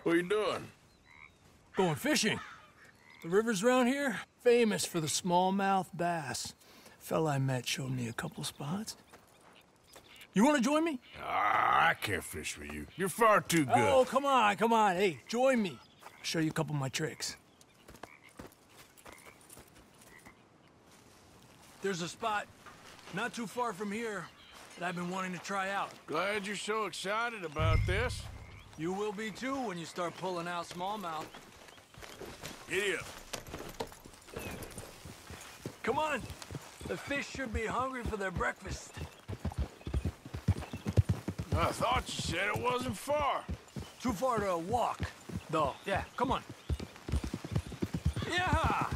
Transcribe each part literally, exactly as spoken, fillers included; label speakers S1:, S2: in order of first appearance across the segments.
S1: What are you doing?
S2: Going fishing. The rivers around here, famous for the smallmouth bass. Fella I met showed me a couple spots. You want to join me?
S1: Ah, I can't fish with you. You're far too good.
S2: Oh, come on, come on. Hey, join me. I'll show you a couple of my tricks. There's a spot not too far from here that I've been wanting to try out.
S1: Glad you're so excited about this.
S2: You will be too when you start pulling out smallmouth.
S1: Giddy up.
S2: Come on. The fish should be hungry for their breakfast.
S1: I thought you said it wasn't far.
S2: Too far to walk, though. Yeah, come on. Yeah!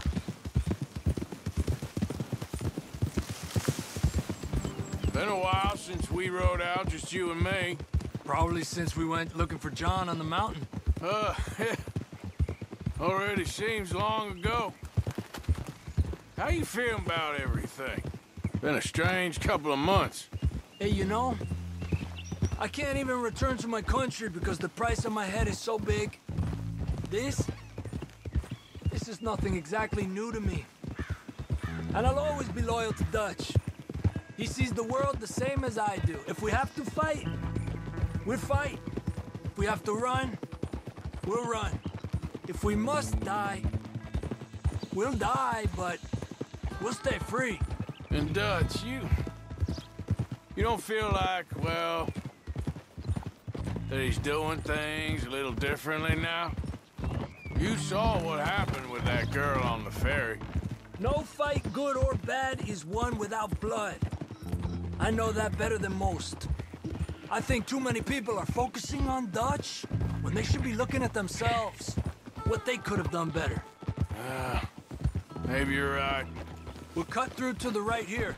S1: Been a while since we rode out, just you and me.
S2: Probably since we went looking for John on the mountain.
S1: Uh, already seems long ago. How you feeling about everything? Been a strange couple of months.
S2: Hey, you know, I can't even return to my country because the price on my head is so big. This, this is nothing exactly new to me. And I'll always be loyal to Dutch. He sees the world the same as I do. If we have to fight, we'll fight. If we have to run, we'll run. If we must die, we'll die, but we'll stay free.
S1: And Dutch, you... You don't feel like, well... that he's doing things a little differently now? You saw what happened with that girl on the ferry.
S2: No fight, good or bad, is won without blood. I know that better than most. I think too many people are focusing on Dutch when they should be looking at themselves. What they could have done better.
S1: Uh, maybe you're right.
S2: We'll cut through to the right here.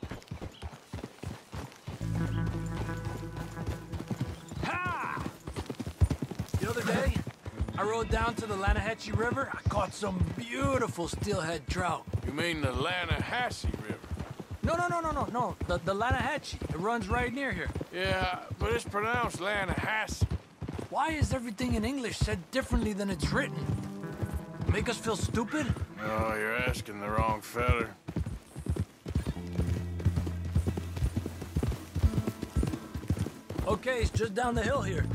S2: Ha! The other day, I rode down to the Lanahatchee River. I caught some beautiful steelhead trout.
S1: You mean the Lanahassee River?
S2: No, no, no, no, no, no. The, the Lanahatchee. It runs right near here.
S1: Yeah, but it's pronounced Lanahassee.
S2: Why is everything in English said differently than it's written? Make us feel stupid?
S1: Oh, you're asking the wrong feller.
S2: Okay, it's just down the hill here.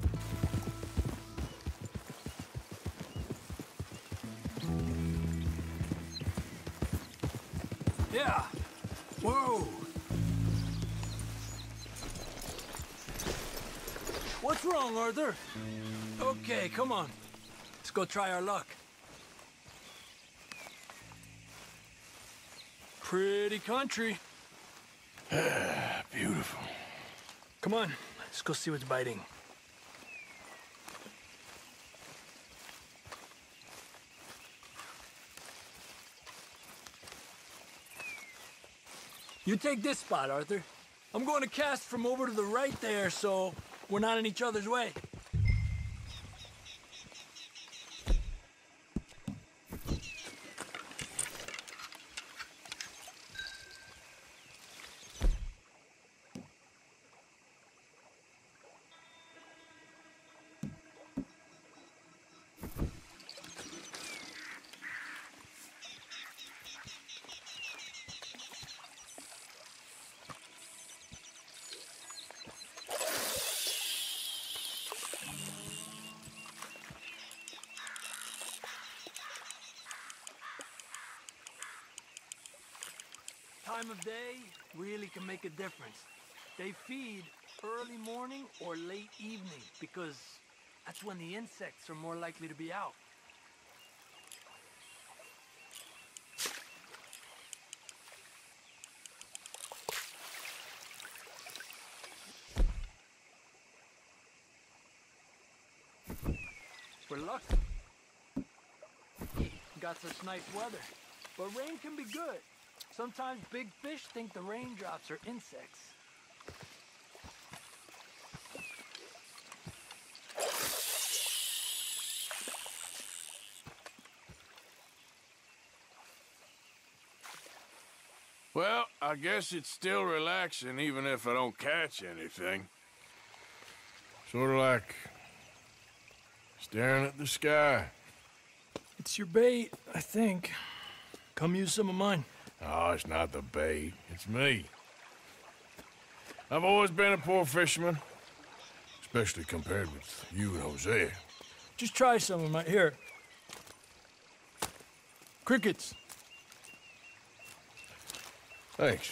S2: Yeah. Whoa. What's wrong, Arthur? Okay, come on. Let's go try our luck. Pretty country.
S1: Beautiful.
S2: Come on, let's go see what's biting. You take this spot, Arthur. I'm going to cast from over to the right there, so we're not in each other's way. Time of day really can make a difference. They feed early morning or late evening because that's when the insects are more likely to be out. We're lucky. Got such nice weather. But rain can be good. Sometimes big fish think the raindrops are insects.
S1: Well, I guess it's still relaxing even if I don't catch anything. Sort of like Staring at the sky.
S2: It's your bait, I think. Come use some of mine.
S1: Oh, it's not the bait. It's me. I've always been a poor fisherman. Especially compared with you and Hosea.
S2: Just try some of mine. Here. Crickets.
S1: Thanks.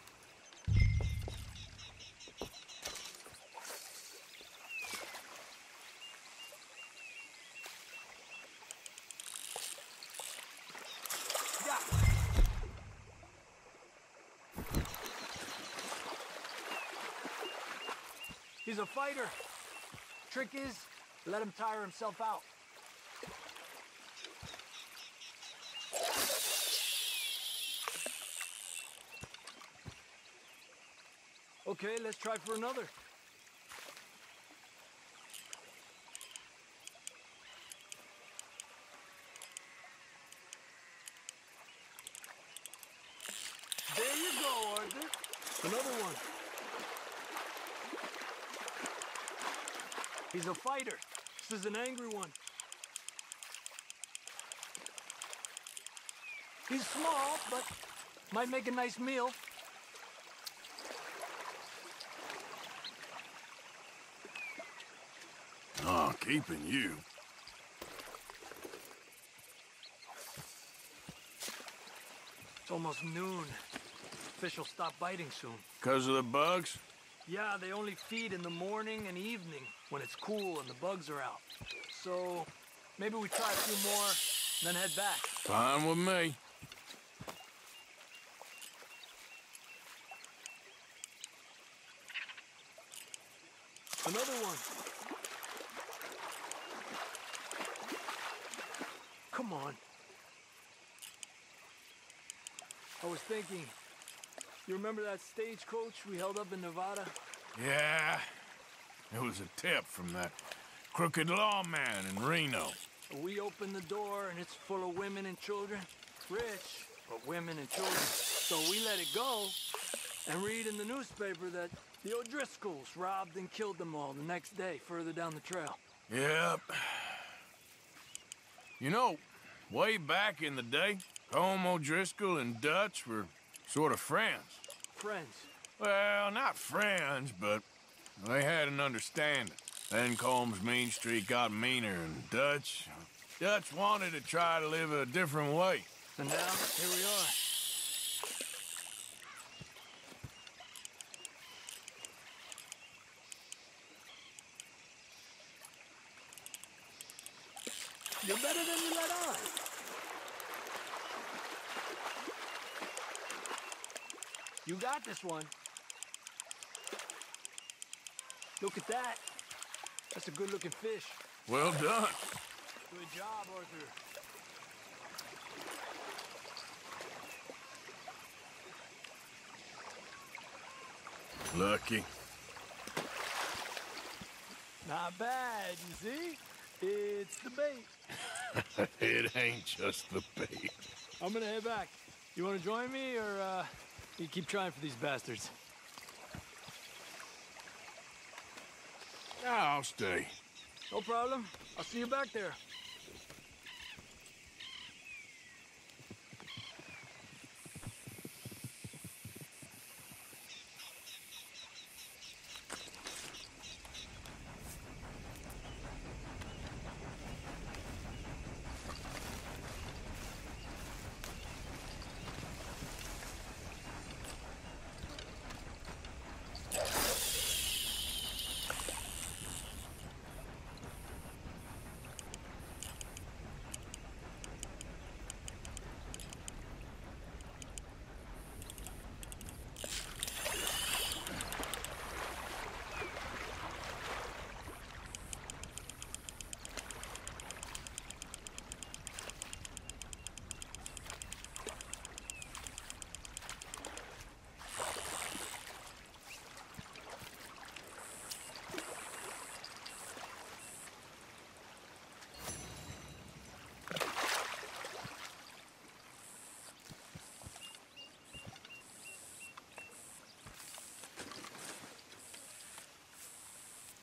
S2: He's a fighter. Trick is, let him tire himself out. Okay, let's try for another. There you go, Arthur. Another one. He's a fighter. This is an angry one. He's small, but might make a nice meal.
S1: Oh, keeping you.
S2: It's almost noon. Fish will stop biting soon.
S1: Because of the bugs?
S2: Yeah, they only feed in the morning and evening when it's cool and the bugs are out. So maybe we try a few more, then head back.
S1: Fine with me.
S2: Another one. Come on. I was thinking, you remember that stagecoach we held up in Nevada?
S1: Yeah. It was a tip from that crooked lawman in Reno.
S2: We opened the door and it's full of women and children. Rich, but women and children. So we let it go and read in the newspaper that the O'Driscolls robbed and killed them all the next day further down the trail.
S1: Yep. You know, way back in the day, Colm O'Driscoll and Dutch were sort of friends.
S2: Friends?
S1: Well, not friends, but they had an understanding. Then Colm's mean streak got meaner, and Dutch... Dutch wanted to try to live a different way.
S2: And now, here we are. You're better than you let on. You got this one. Look at that. That's a good-looking fish.
S1: Well done.
S2: Good job, Arthur.
S1: Lucky.
S2: Not bad, you see? It's the bait.
S1: It ain't just the bait.
S2: I'm gonna head back. You wanna join me, or uh, you keep trying for these bastards?
S1: I'll stay.
S2: No problem. I'll see you back there.